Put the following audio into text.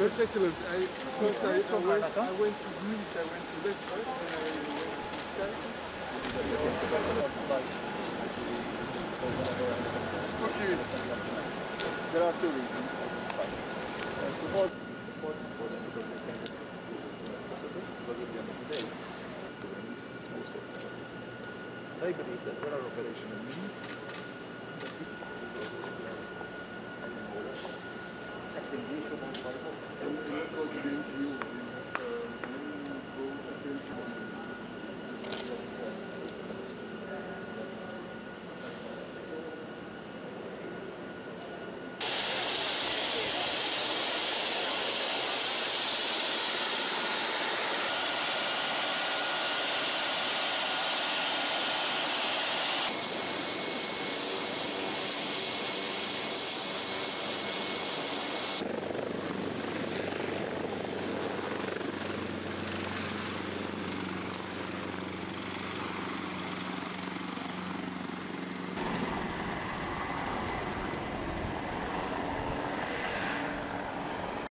First Excellence, first I went to Greece, I went to Lesbos, and I went to Cyprus. Okay. There are two reasons. First of all, it's important for them because they can get as soon as possible, because at the end of the day, students also. I believe that there are operational means